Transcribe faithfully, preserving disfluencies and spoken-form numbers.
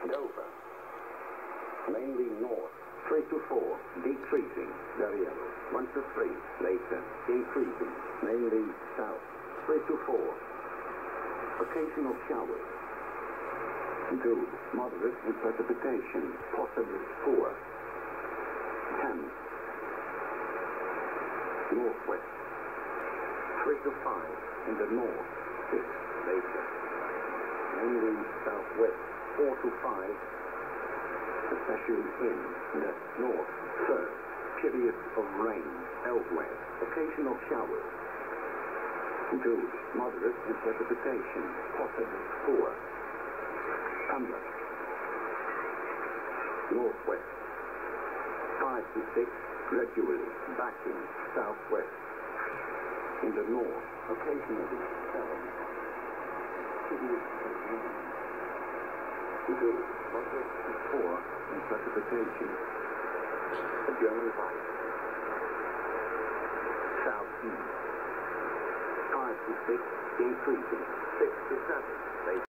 and over. Mainly north, three to four, decreasing, variable, one to three, later, increasing, mainly south, three to four. Occasional showers. Good, moderate in precipitation, possibly four. ten. Northwest. three to five in the north, six later. Mainly southwest, four to five, especially in the north. Third, period of rain elsewhere, occasional showers. Good, moderate in precipitation, possibly four. Thunder. Northwest. five to six, gradually backing southwest. In the north, occasionally seven. Period of rain. Good, moderate to four in precipitation. A German right. Southeast. five to six, increasing. six to seven.